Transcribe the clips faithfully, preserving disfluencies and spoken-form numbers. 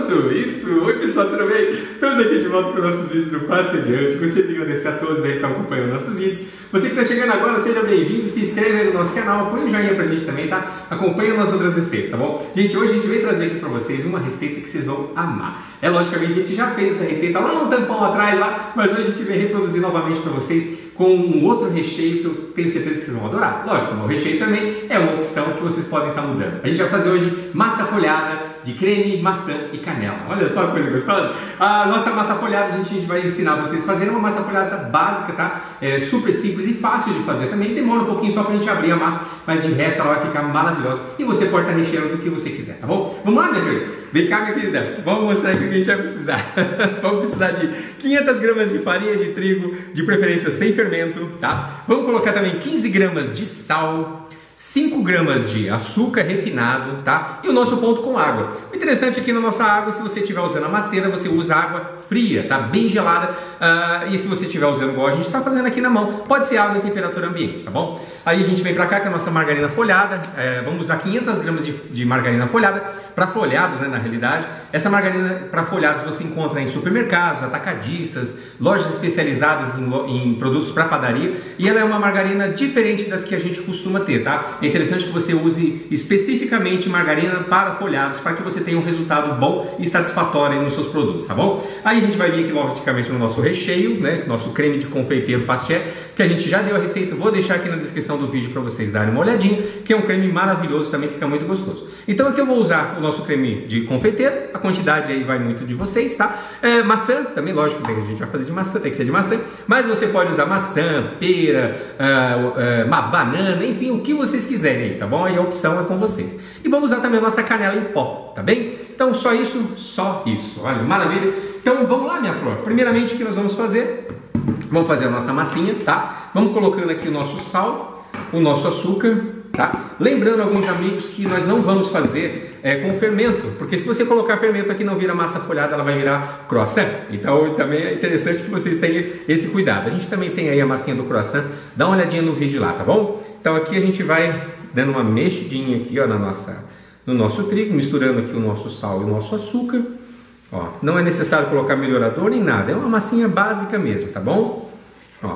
Pronto, isso! Oi pessoal, tudo bem? Estamos aqui de volta com nossos vídeos do Passo Adiante. Gostaria de agradecer a todos aí que estão acompanhando nossos vídeos. Você que está chegando agora, seja bem-vindo, se inscreve aí no nosso canal, põe um joinha pra gente também, tá? Acompanha nossas outras receitas, tá bom? Gente, hoje a gente veio trazer aqui pra vocês uma receita que vocês vão amar. É, logicamente, a gente já fez essa receita lá um tampão atrás, lá, mas hoje a gente veio reproduzir novamente pra vocês com um outro recheio que eu tenho certeza que vocês vão adorar. Lógico, o recheio também é uma opção que vocês podem estar mudando. A gente vai fazer hoje massa folhada de creme, maçã e canela. Olha só que coisa gostosa. A nossa massa folhada, a gente, a gente vai ensinar vocês a fazerem uma massa folhada básica, tá? É super simples e fácil de fazer também. Demora um pouquinho só pra gente abrir a massa, mas de resto ela vai ficar maravilhosa. E você pode estar recheando do que você quiser, tá bom? Vamos lá, minha filha? Vem cá, minha querida. Vamos mostrar aqui o que a gente vai precisar. Vamos precisar de quinhentas gramas de farinha de trigo, de preferência sem fermento, tá? Vamos colocar também quinze gramas de sal, cinco gramas de açúcar refinado, tá? E o nosso ponto com água. O interessante aqui na nossa água, se você estiver usando a maceira, você usa água fria, tá? Bem gelada. Uh, e se você estiver usando igual a gente está fazendo aqui na mão, pode ser água em temperatura ambiente, tá bom? Aí a gente vem pra cá com a nossa margarina folhada. É, vamos usar quinhentas gramas de, de margarina folhada para folhados, né? Na realidade, essa margarina para folhados você encontra em supermercados, atacadistas, lojas especializadas em, em produtos para padaria. E ela é uma margarina diferente das que a gente costuma ter, tá? É interessante que você use especificamente margarina para folhados, para que você tenha um resultado bom e satisfatório nos seus produtos, tá bom? Aí a gente vai vir aqui logicamente no nosso recheio, né? Nosso creme de confeiteiro pastel, que a gente já deu a receita, vou deixar aqui na descrição do vídeo para vocês darem uma olhadinha, que é um creme maravilhoso, também fica muito gostoso. Então aqui eu vou usar o nosso creme de confeiteiro, a quantidade aí vai muito de vocês, tá? É, maçã, também lógico que a gente vai fazer de maçã, tem que ser de maçã, mas você pode usar maçã, pera, uh, uh, uma banana, enfim, o que vocês quiserem aí, tá bom? Aí a opção é com vocês. E vamos usar também a nossa canela em pó, tá bem? Então só isso, só isso. Olha, maravilha. Então vamos lá, minha flor. Primeiramente o que nós vamos fazer? Vamos fazer a nossa massinha, tá? Vamos colocando aqui o nosso sal, o nosso açúcar, tá? Lembrando alguns amigos que nós não vamos fazer é, com fermento, porque se você colocar fermento aqui não vira massa folhada, ela vai virar croissant. Então também é interessante que vocês tenham esse cuidado. A gente também tem aí a massinha do croissant, dá uma olhadinha no vídeo lá, tá bom? Então aqui a gente vai dando uma mexidinha aqui, ó, na nossa, no nosso trigo, misturando aqui o nosso sal e o nosso açúcar. Ó, não é necessário colocar melhorador nem nada, é uma massinha básica mesmo, tá bom? Ó,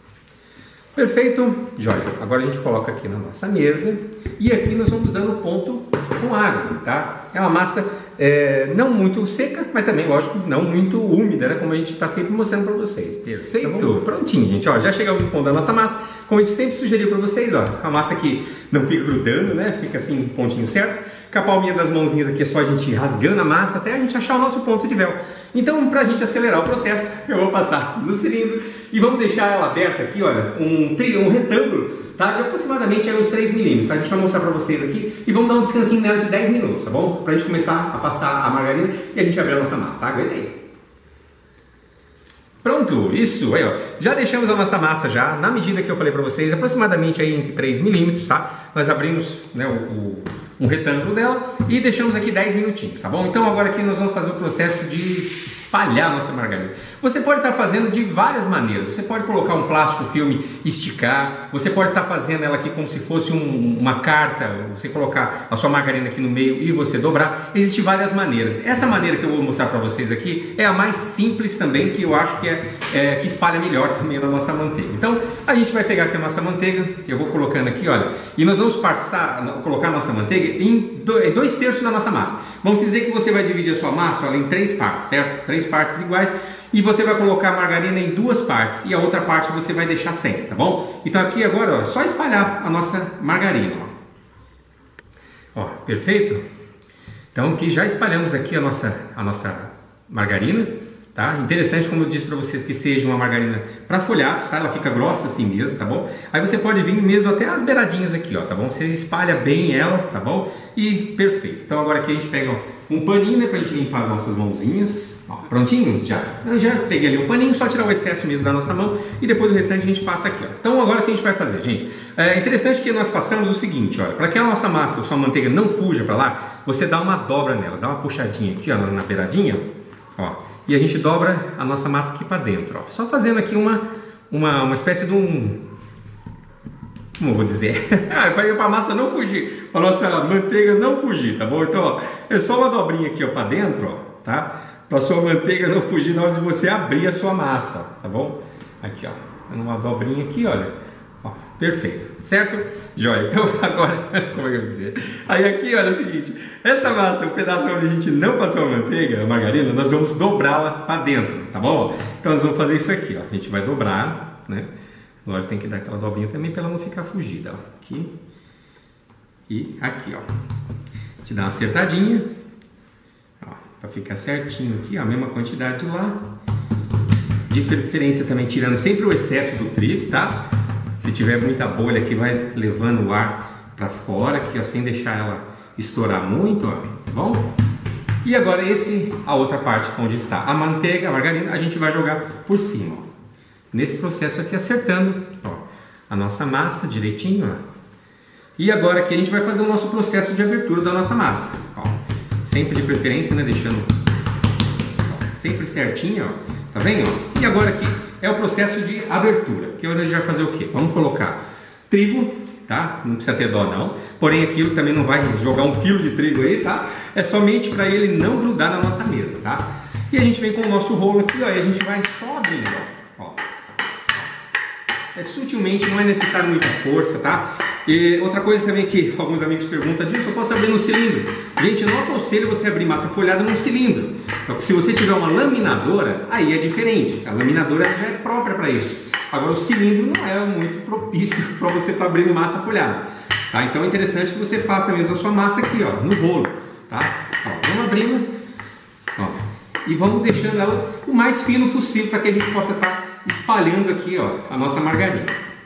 perfeito, joia. Agora a gente coloca aqui na nossa mesa e aqui nós vamos dando ponto com água, tá? É uma massa é, não muito seca, mas também, lógico, não muito úmida, né? Como a gente está sempre mostrando para vocês. Perfeito, então, prontinho, gente. Ó, já chegamos no ponto da nossa massa. Como a gente sempre sugeriu para vocês, ó, a massa que não fica grudando, né? Fica assim, pontinho certo. Com a palminha das mãozinhas aqui é só a gente ir rasgando a massa até a gente achar o nosso ponto de véu. Então, para a gente acelerar o processo, eu vou passar no cilindro e vamos deixar ela aberta aqui, olha, um, um retângulo, tá? De aproximadamente aí, uns três milímetros. Tá? A gente vai mostrar para vocês aqui e vamos dar um descansinho nela de dez minutos, tá bom? Para a gente começar a passar a margarina e a gente abrir a nossa massa, tá? Aguenta aí. Pronto, isso, aí ó, já deixamos a nossa massa já, na medida que eu falei para vocês, aproximadamente aí entre três milímetros, tá? Nós abrimos, né, o, o, um retângulo dela e deixamos aqui dez minutinhos, tá bom? Então agora aqui nós vamos fazer o processo de espalhar a nossa margarina. Você pode estar fazendo de várias maneiras, você pode colocar um plástico filme, esticar, você pode estar fazendo ela aqui como se fosse um, uma carta, você colocar a sua margarina aqui no meio e você dobrar, existem várias maneiras. Essa maneira que eu vou mostrar para vocês aqui é a mais simples também, que eu acho que é É, que espalha melhor também na nossa manteiga. Então a gente vai pegar aqui a nossa manteiga, eu vou colocando aqui, olha, e nós vamos passar, colocar a nossa manteiga em dois terços da nossa massa. Vamos dizer que você vai dividir a sua massa, olha, em três partes, certo? Três partes iguais, e você vai colocar a margarina em duas partes e a outra parte você vai deixar sem, tá bom? Então aqui agora, ó, só espalhar a nossa margarina, ó, ó, perfeito? Então aqui já espalhamos aqui a nossa, a nossa margarina. Tá? Interessante, como eu disse para vocês, que seja uma margarina para folhados, tá? Ela fica grossa assim mesmo, tá bom? Aí você pode vir mesmo até as beiradinhas aqui, ó, tá bom? Você espalha bem ela, tá bom? E perfeito. Então agora aqui a gente pega, ó, um paninho, né, pra gente limpar nossas mãozinhas. Ó, prontinho? Já. Eu já peguei ali um paninho, só tirar o excesso mesmo da nossa mão e depois o restante a gente passa aqui, ó. Então agora o que a gente vai fazer, gente? É interessante que nós façamos o seguinte, olha, para que a nossa massa, a sua manteiga não fuja para lá, você dá uma dobra nela, dá uma puxadinha aqui, ó, na beiradinha, ó. E a gente dobra a nossa massa aqui para dentro, ó. Só fazendo aqui uma, uma, uma espécie de um... Como eu vou dizer? Para a massa não fugir, para a nossa manteiga não fugir, tá bom? Então, ó, é só uma dobrinha aqui, ó, para dentro, ó. tá? Para sua manteiga não fugir na hora de você abrir a sua massa, tá bom? Aqui, ó, dando uma dobrinha aqui, olha, ó, perfeito, certo? Joia, então agora, como é que eu vou dizer? Aí aqui, olha, é o seguinte, essa massa, o pedaço onde a gente não passou a manteiga, a margarina, nós vamos dobrá-la para dentro, tá bom? Então nós vamos fazer isso aqui, ó, a gente vai dobrar, né? Lógico, tem que dar aquela dobrinha também para ela não ficar fugida, ó, aqui e aqui, ó, te dá uma acertadinha, ó, para ficar certinho aqui, ó, a mesma quantidade de lá. De preferência também tirando sempre o excesso do trigo, tá? Se tiver muita bolha aqui, vai levando o ar para fora, aqui, ó, sem deixar ela estourar muito, ó, tá bom? E agora esse, a outra parte onde está a manteiga, a margarina, a gente vai jogar por cima, ó. Nesse processo aqui, acertando, ó, a nossa massa direitinho, ó. E agora aqui a gente vai fazer o nosso processo de abertura da nossa massa, ó. Sempre de preferência, né, deixando, ó, sempre certinho, ó. Tá vendo? E agora aqui é o processo de abertura, que hoje a gente vai fazer o quê? Vamos colocar trigo, tá? Não precisa ter dó não, porém aquilo também não vai jogar um quilo de trigo aí, tá? É somente para ele não grudar na nossa mesa, tá? E a gente vem com o nosso rolo aqui, ó, e a gente vai só abrindo, ó. Ó. É sutilmente, não é necessário muita força, tá? E outra coisa também que alguns amigos perguntam, disso, eu posso abrir no cilindro? Gente, eu não aconselho você abrir massa folhada num cilindro. Se você tiver uma laminadora, aí é diferente. A laminadora já é própria para isso. Agora o cilindro não é muito propício para você estar tá abrindo massa folhada. Tá? Então é interessante que você faça mesmo a sua massa aqui, ó, no rolo. Tá? Ó, vamos abrindo, ó, e vamos deixando ela o mais fino possível para que a gente possa estar tá espalhando aqui, ó, a nossa margarina.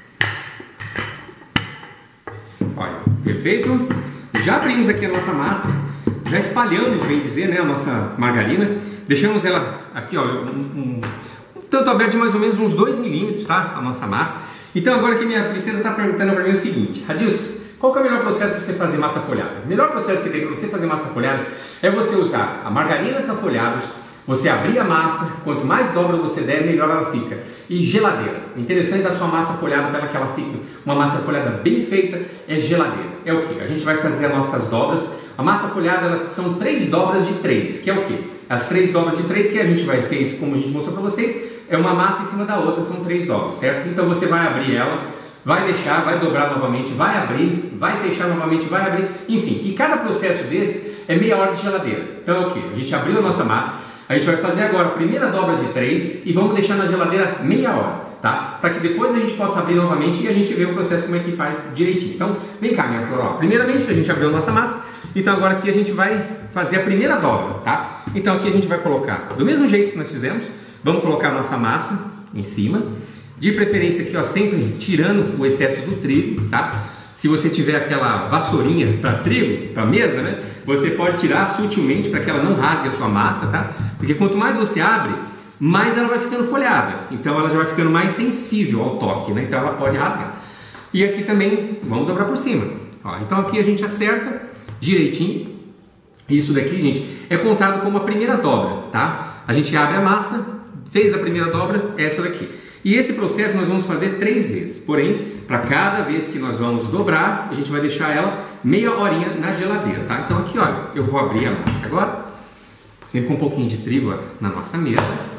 Olha, perfeito? Já abrimos aqui a nossa massa, já espalhamos, bem dizer, né, a nossa margarina, deixamos ela aqui, olha, um, um, um tanto aberto de mais ou menos uns dois milímetros, tá, a nossa massa. Então agora que minha princesa está perguntando para mim o seguinte, Adilson, qual que é o melhor processo para você fazer massa folhada? O melhor processo que tem para você fazer massa folhada é você usar a margarina para folhados, você abrir a massa, quanto mais dobra você der, melhor ela fica. E geladeira. O interessante da sua massa folhada, para que ela fique uma massa folhada bem feita, é geladeira. É o que? A gente vai fazer as nossas dobras. A massa folhada ela, são três dobras de três, que é o que? As três dobras de três que a gente vai fez, como a gente mostrou para vocês, é uma massa em cima da outra, são três dobras, certo? Então você vai abrir ela, vai deixar, vai dobrar novamente, vai abrir, vai fechar novamente, vai abrir, enfim. E cada processo desse é meia hora de geladeira. Então é o que? A gente abriu a nossa massa. A gente vai fazer agora a primeira dobra de três e vamos deixar na geladeira meia hora, tá? Para que depois a gente possa abrir novamente e a gente vê o processo como é que faz direitinho. Então, vem cá, minha flor, ó. Primeiramente a gente abriu a nossa massa, então agora aqui a gente vai fazer a primeira dobra, tá? Então aqui a gente vai colocar, do mesmo jeito que nós fizemos, vamos colocar a nossa massa em cima, de preferência aqui, ó, sempre tirando o excesso do trigo, tá? Se você tiver aquela vassourinha para trigo, para mesa, né? Você pode tirar sutilmente para que ela não rasgue a sua massa, tá? Porque quanto mais você abre, mais ela vai ficando folhada. Então ela já vai ficando mais sensível ao toque, né? Então ela pode rasgar. E aqui também, vamos dobrar por cima. Ó, então aqui a gente acerta direitinho. Isso daqui, gente, é contado como a primeira dobra, tá? A gente abre a massa, fez a primeira dobra, essa daqui. E esse processo nós vamos fazer três vezes. Porém, para cada vez que nós vamos dobrar, a gente vai deixar ela meia horinha na geladeira, tá? Então aqui, olha, eu vou abrir a massa agora, sempre com um pouquinho de trigo, ó, na nossa mesa.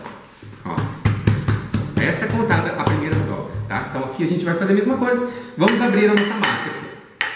Ó. Essa é contada a primeira dobra, tá? Então aqui a gente vai fazer a mesma coisa. Vamos abrir a nossa massa aqui.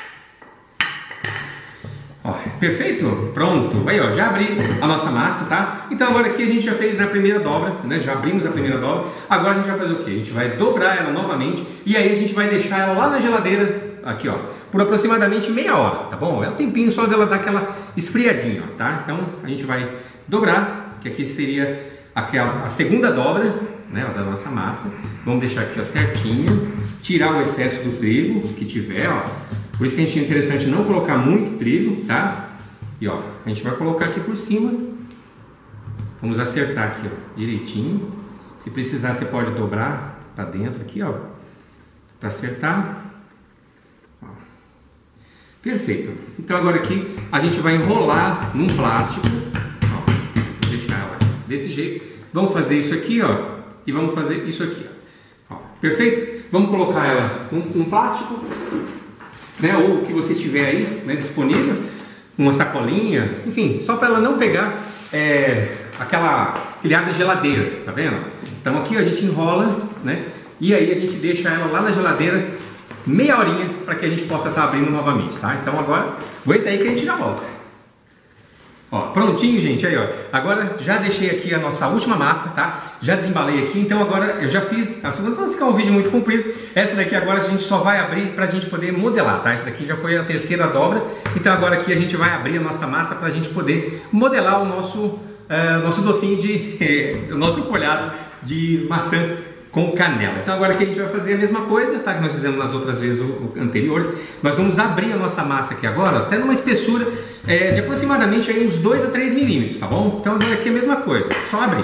Ó, perfeito? Pronto. Aí, ó, já abri a nossa massa, tá? Então agora aqui a gente já fez na primeira dobra, né? Já abrimos a primeira dobra. Agora a gente vai fazer o quê? A gente vai dobrar ela novamente e aí a gente vai deixar ela lá na geladeira, aqui, ó, por aproximadamente meia hora, tá bom? É o tempinho só dela dar aquela esfriadinha, ó, tá? Então a gente vai dobrar, que aqui seria aquela, a segunda dobra, né, ó, da nossa massa. Vamos deixar aqui, ó, certinho, tirar o excesso do trigo que tiver, ó. Por isso que a gente é interessante não colocar muito trigo, tá? E ó, a gente vai colocar aqui por cima. Vamos acertar aqui, ó, direitinho. Se precisar, você pode dobrar para dentro aqui, ó, para acertar. Ó. Perfeito. Então agora aqui a gente vai enrolar num plástico, ó, deixar ela desse jeito. Vamos fazer isso aqui, ó, e vamos fazer isso aqui, ó. Ó, perfeito? Vamos colocar ela num, num plástico, né, ou o que você tiver aí, né, disponível, uma sacolinha, enfim, só para ela não pegar é, aquela, aquele ar da geladeira, tá vendo? Então aqui a gente enrola, né? E aí a gente deixa ela lá na geladeira meia horinha para que a gente possa estar abrindo novamente, tá? Então agora, aguenta aí que a gente já volta. Ó, prontinho, gente, aí ó, agora já deixei aqui a nossa última massa, tá? Já desembalei aqui, então agora eu já fiz, a segunda, para não ficar um vídeo muito comprido, essa daqui agora a gente só vai abrir pra gente poder modelar, tá? Essa daqui já foi a terceira dobra, então agora aqui a gente vai abrir a nossa massa pra gente poder modelar o nosso, uh, nosso docinho de, o nosso folhado de maçã com canela. Então agora aqui a gente vai fazer a mesma coisa, tá? Que nós fizemos nas outras vezes anteriores. Nós vamos abrir a nossa massa aqui agora, até numa espessura é, de aproximadamente aí uns dois a três milímetros, tá bom? Então agora aqui é a mesma coisa, só abrir.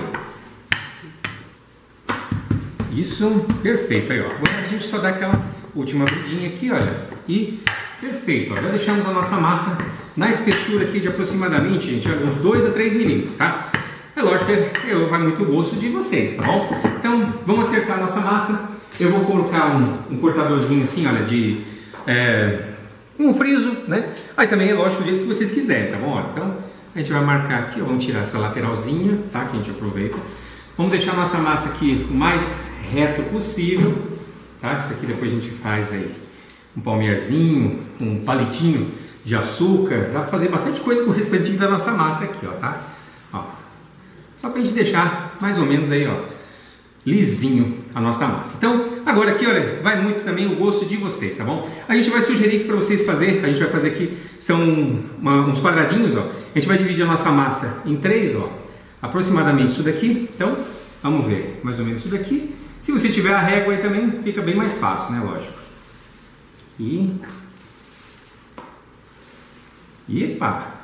Isso, perfeito. Aí ó, agora a gente só dá aquela última abridinha aqui, olha, e perfeito, ó, já deixamos a nossa massa na espessura aqui de aproximadamente, gente, uns dois a três milímetros, tá? É lógico que eu, vai muito gosto de vocês, tá bom? Então, vamos acertar a nossa massa. Eu vou colocar um, um cortadorzinho assim, olha, de é, um friso, né? Aí também é lógico do jeito que vocês quiserem, tá bom? Olha, então, a gente vai marcar aqui, ó, vamos tirar essa lateralzinha, tá? Que a gente aproveita. Vamos deixar a nossa massa aqui o mais reto possível, tá? Isso aqui depois a gente faz aí um palmeirzinho, um palitinho de açúcar. Dá pra fazer bastante coisa com o restantinho da nossa massa aqui, ó, tá? Ó. Só para a gente deixar mais ou menos aí, ó, lisinho a nossa massa. Então, agora aqui, olha, vai muito também o gosto de vocês, tá bom? A gente vai sugerir aqui para vocês fazer, a gente vai fazer aqui, são uma, uns quadradinhos, ó. A gente vai dividir a nossa massa em três, ó, aproximadamente isso daqui. Então, vamos ver, mais ou menos isso daqui. Se você tiver a régua aí também, fica bem mais fácil, né, lógico. E... Epa!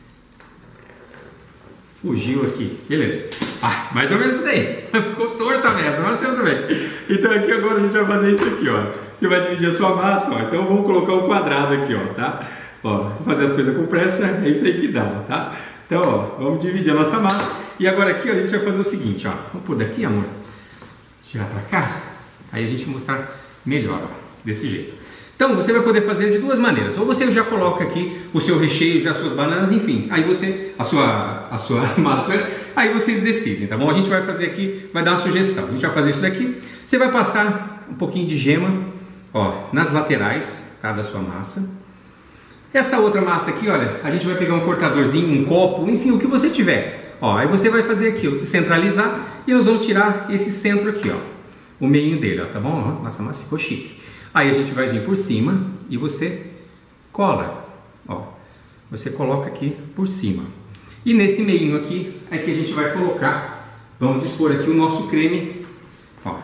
Fugiu aqui, beleza. Ah, mais ou menos isso daí. Ficou torta a mesa, mas tudo bem. Então aqui agora a gente vai fazer isso aqui, ó. Você vai dividir a sua massa, ó. Então vamos colocar um quadrado aqui, ó, tá? Ó, fazer as coisas com pressa, é isso aí que dá, tá? Então, ó, vamos dividir a nossa massa. E agora aqui, ó, a gente vai fazer o seguinte, ó. Vamos por daqui, amor. Tirar pra cá. Aí a gente mostrar melhor, ó. Desse jeito. Então você vai poder fazer de duas maneiras. Ou você já coloca aqui o seu recheio, já as suas bananas, enfim. Aí você, a sua, a sua maçã, aí vocês decidem, tá bom? A gente vai fazer aqui, vai dar uma sugestão. A gente vai fazer isso daqui. Você vai passar um pouquinho de gema, ó, nas laterais, tá, da sua massa. Essa outra massa aqui, olha, a gente vai pegar um cortadorzinho, um copo, enfim, o que você tiver. Ó, aí você vai fazer aqui, ó, centralizar, e nós vamos tirar esse centro aqui, ó, o meinho dele, ó, tá bom? Ó, nossa massa ficou chique. Aí a gente vai vir por cima e você cola, ó, você coloca aqui por cima. E nesse meinho aqui é que a gente vai colocar, vamos dispor aqui o nosso creme, ó.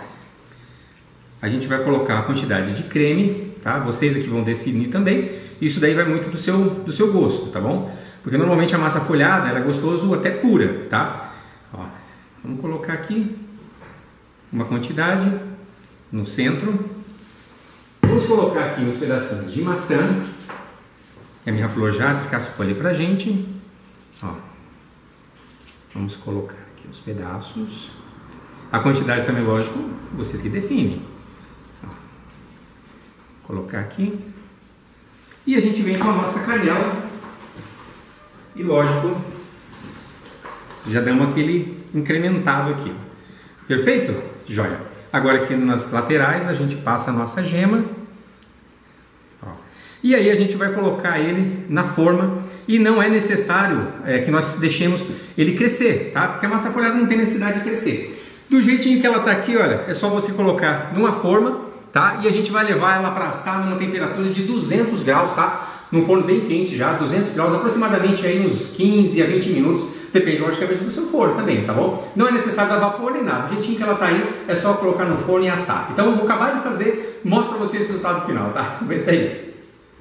A gente vai colocar a quantidade de creme, tá? Vocês aqui vão definir também. Isso daí vai muito do seu, do seu gosto, tá bom? Porque normalmente a massa folhada, ela é gostoso até pura, tá? Ó, vamos colocar aqui uma quantidade no centro. Vamos colocar aqui uns pedacinhos de maçã. A minha flor já descascou ali pra gente. Ó. Vamos colocar aqui os pedaços. A quantidade também, lógico, vocês que definem. Ó. Colocar aqui. E a gente vem com a nossa canela. E lógico, já damos aquele incrementado aqui. Perfeito? Joia. Agora aqui nas laterais a gente passa a nossa gema. Ó. E aí a gente vai colocar ele na forma. E não é necessário é, que nós deixemos ele crescer, tá? Porque a massa folhada não tem necessidade de crescer. Do jeitinho que ela tá aqui, olha, é só você colocar numa forma, tá? E a gente vai levar ela para assar numa temperatura de duzentos graus, tá? Num forno bem quente já, duzentos graus, aproximadamente aí uns quinze a vinte minutos. Depende, logicamente, do seu forno também, tá bom? Não é necessário dar vapor nem nada. Do jeitinho que ela tá aí, é só colocar no forno e assar. Então eu vou acabar de fazer, mostro pra vocês o resultado final, tá? Aguenta aí.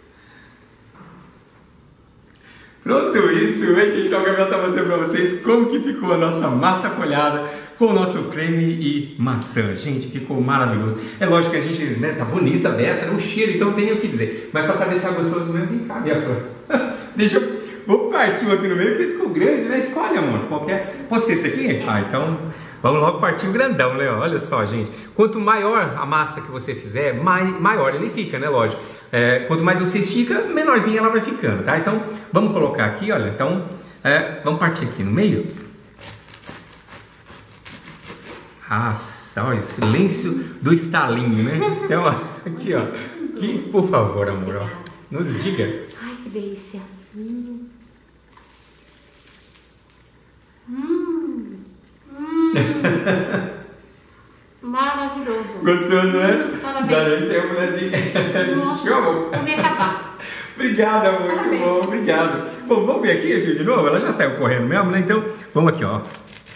Pronto, isso, gente. O Gabriel tá mostrando pra vocês como que ficou a nossa massa folhada com o nosso creme e maçã. Gente, ficou maravilhoso. É lógico que a gente, né, tá bonita a beça, o cheiro, então tem o que dizer. Mas pra saber se tá gostoso mesmo, vem cá, minha flor. Deixa eu... Vou partir um aqui no meio, porque ficou grande, né? Escolhe, amor. Qualquer... Pode ser esse aqui? Ah, então vamos logo partir o grandão, né? Olha só, gente. Quanto maior a massa que você fizer, mai... maior ele fica, né? Lógico. É, quanto mais você estica, menorzinha ela vai ficando, tá? Então, vamos colocar aqui, olha. Então, É, vamos partir aqui no meio? Nossa, olha o silêncio do estalinho, né? Então, ó, aqui, ó. Aqui, por favor, amor, ó. Nos diga. Ai, que delícia. Hum. Hum. Hum. Maravilhoso. Gostoso, né? Parabéns. Daí tempo, né, de... Nossa, Show, amor. vou me acabar. Obrigado, amor, Parabéns. que bom, obrigado. Bom, vamos ver aqui, filho, de novo? Ela já saiu correndo mesmo, né? Então, vamos aqui, ó.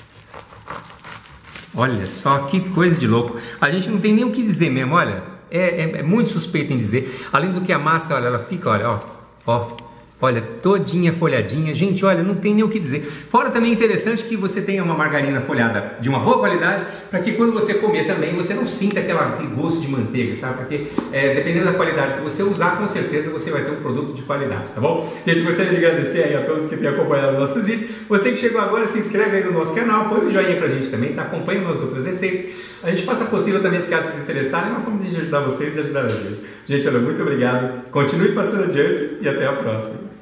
Olha só que coisa de louco. A gente não tem nem o que dizer mesmo, olha. É, é, é muito suspeito em dizer. Além do que a massa, olha, ela fica, olha, ó, ó. Olha, todinha folhadinha. Gente, olha, não tem nem o que dizer. Fora também é interessante que você tenha uma margarina folhada de uma boa qualidade, para que quando você comer também, você não sinta aquela, aquele gosto de manteiga, sabe? Porque é, dependendo da qualidade que você usar, com certeza você vai ter um produto de qualidade, tá bom? Gente, gostaria de agradecer aí a todos que têm acompanhado nossos vídeos. Você que chegou agora, se inscreve aí no nosso canal, põe um joinha pra gente também, tá? Acompanha nas outras receitas. A gente passa possível também, se caso vocês se interessarem, é uma forma de ajudar vocês e ajudar a gente. Gente, olha, muito obrigado. Continue passando adiante e até a próxima.